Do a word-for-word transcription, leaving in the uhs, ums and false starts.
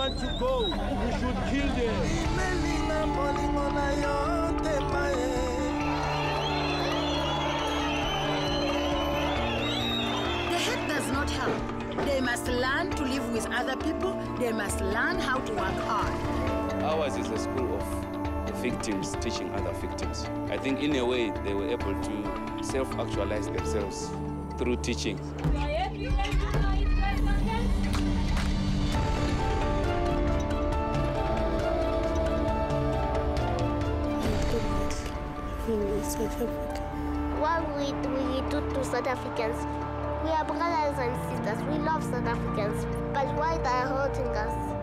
want to go, we should kill them. The hate does not help. They must learn to live with other people. They must learn how to work hard. Ours is a school of victims teaching other victims. I think in a way they were able to self-actualize themselves through teaching. What we, we do to South Africans, we are brothers and sisters. We love South Africans, but why they are hurting us?